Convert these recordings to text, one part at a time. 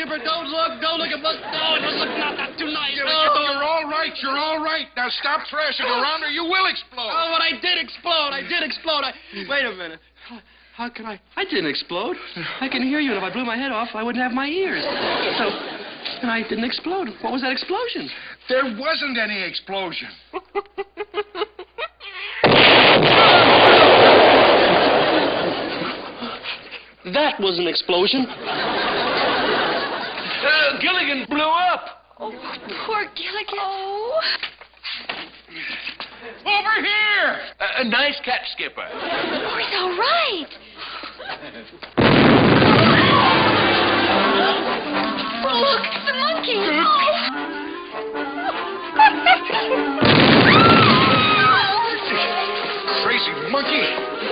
Skipper, don't look at my... No, don't look, not too nice. You're all right, you're all right. Now stop thrashing around or you will explode. Oh, but I did explode. Wait a minute. How can I... I didn't explode. I can hear you, and if I blew my head off, I wouldn't have my ears. So, and I didn't explode. What was that explosion? There wasn't any explosion. That was an explosion. Gilligan blew up. Oh, poor Gilligan. Oh. Over here! A nice catch, Skipper. Oh, he's all right. Oh, look, the monkey. Crazy monkey.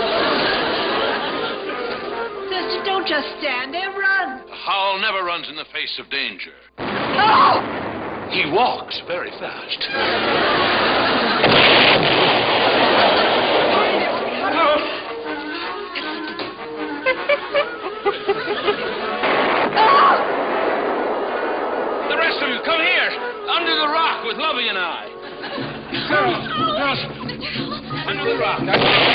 Sister, don't just stand there. Run. A howl never runs in the face of danger. Oh! He walks very fast. The rest of you, come here. Under the rock with Lovey and I. Girls, under the rock.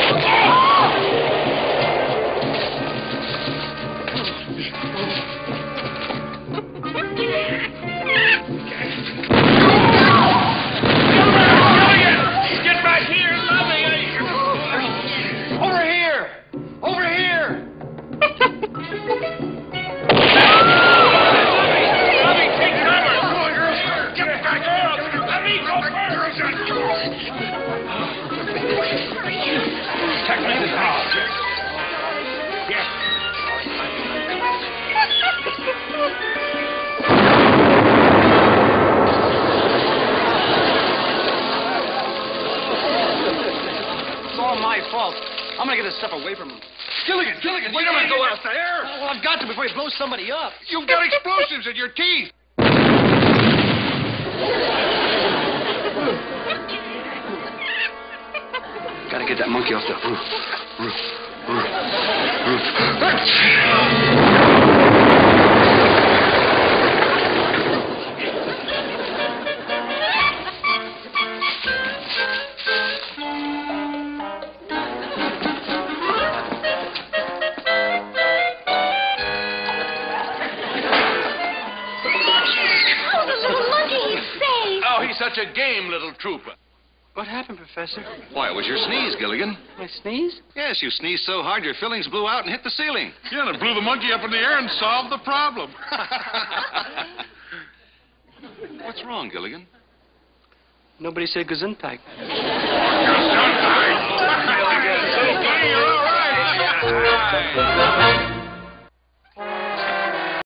Get back here, Lovey. Over here! Over here! Lovey, take cover. Come on, girls. Get back. Let me go first. Check me this house. Yes. It's all my fault. I'm gonna get this stuff away from him. Gilligan, Wait a minute, go out there. Well, I've got to before he blows somebody up. You've got explosives in your teeth. Gotta get that monkey off the roof. Oh, the little monkey, he's safe. Oh, he's such a game little trooper. What happened, Professor? Why, it was your sneeze, Gilligan. My sneeze? Yes, you sneezed so hard your fillings blew out and hit the ceiling. Yeah, and it blew the monkey up in the air and solved the problem. What's wrong, Gilligan? Nobody said Gesundheit. So funny, you're all right.